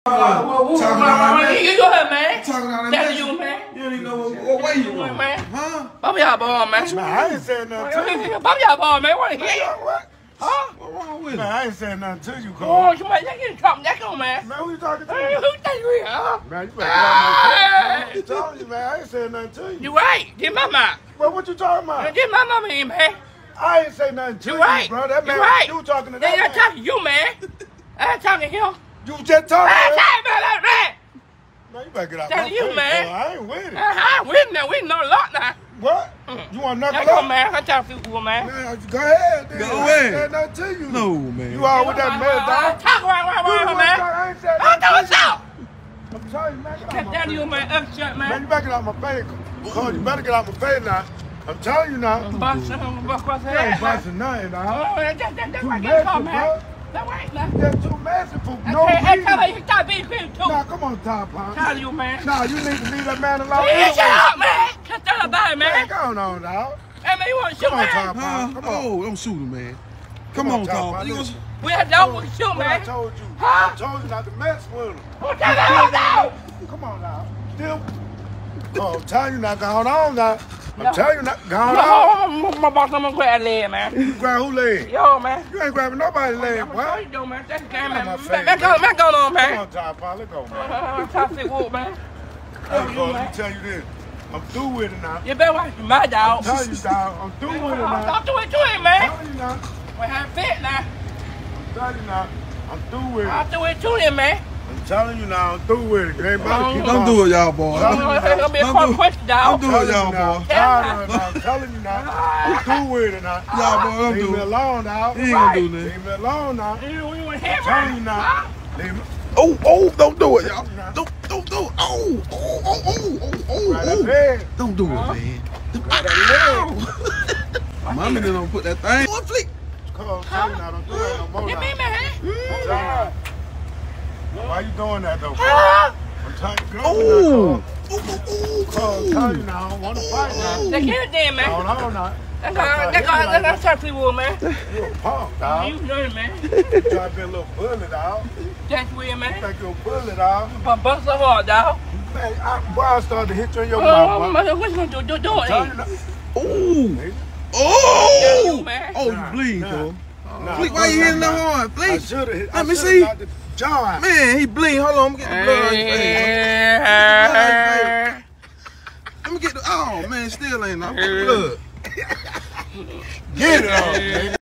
Talking about man. You go ahead, man. Talking about that. That's you, man. You don't even know what way you going, man. Huh? Bobby y'all ball, man. Man, I ain't saying nothing to you. Bobby y'all ball, man. What the hell? What? Huh? What wrong with Man, it? I ain't saying nothing to you, Cole. Oh, you might get something. That's on, man. Man, who you talking to? Hey, who think you is, huh? Man, you better get out my face. I'm telling you, man, I ain't saying nothing to you. You right. Get my mouth. Well, what you talking about? Get my mama in, man. I ain't say nothing to You you, right. bro. That man, You right. you talking to They that not man. talking to you, man. I ain't talking to him. You just talking I ain't to him. talking about that, man. Man, you better get out That's my you, face, man. bro. I ain't with it. We know a lot now. What? You want to knuckle That's on, up? man. I talk to you, man. Man, go ahead. Then. Go I ahead. ain't said nothing to you. No, man. You all with that mess, dog. Talk right, man. I ain't said I'm nothing doing to you. so. I'm telling you, man, get out That's my down face. to you, man. Upshot, Man, man. you better get out my face. Cole, you better get out my face now. I'm telling you now. Bust across the You ain't head. busting nothing, dog. Oh, that's Too right, messy, that's all, bro. man. That's right, man. That's too messy for no Hey, reason. tell her you stop being cream, too. Nah, come on, Top Pond. Tell you, man. Nah, you need to leave that man alone. Hey, shut up, man. Cut that about it, Man, man. go on, dog. Hey, man, you want to shoot, Come on, Top man? Pond. Come on. Oh, don't shoot him, man. Come on, Top Tom. Pond. We had dog with shoot, What I man. told you. Huh? I told you not to mess with him. Who tell that out? Come on now. Still. Oh, I'm telling you not. Go on now. I'm telling you not. Go on. My boss, I'm gonna grab that leg, man. You grab who leg? Yo, man. You ain't grabbing nobody's leg, I'm boy. gonna show you, though, man. That's the game, man. my face, Man, going on, Come man. on, Top Pond. Let's go, man. Top Fleetwood, man. Hey, Cole, let me tell you this. I'm through with it now. You better watch my dog. I'm telling you, dog. I'm through with it now. Don't do it to him, I'm man. telling you now. We have fit now. I'm telling you now. I'm through with it. I'll do it to him, man. I'm telling you now. I'm through with it. You ain't about to keep Don't on. do it, y'all, boy. It's gonna be a Don't fun do- question, Don't dog. do it, y'all, boy. I'm tired of it now. I'm telling you now. I'm through with it now. Y'all, boy, don't Leave do me it. alone now. He ain't gonna do Leave nothing. me alone now. You want to hit, I'm telling you man? now. Leave me. Oh, don't do it, y'all. Don't do it. Right that Oh. leg. Don't do it, man. Right that leg. Mommy didn't put that thing on fleek. Come on, I'm telling you now. Don't do that no more Hit now. me, man. I'm telling you. Why you doing that though? Huh? I'm telling you. Oh. I'm telling you now. I don't want to fight now. They can't then, man. Hold on now. That's Top Fleetwood, man. You a punk, dog. You know it, man. You try to be a little bully, dog. That's weird, man. Think you a bully, dog. But bust so hard, dog. Man, boy, I started to hit you in your Oh, mouth, boy. what you gonna do? Do I'm telling it, you now. Oh. you, Oh. man. Oh, you bleeding, though. Nah, Fleek, why you hitting that hard? I Fleek. should have hit. Let me see. The jaw. Man, he bleeding. Hold on, I'm getting the blood on his face. Let me get the. Oh, man, still ain't no blood. Get it on, man.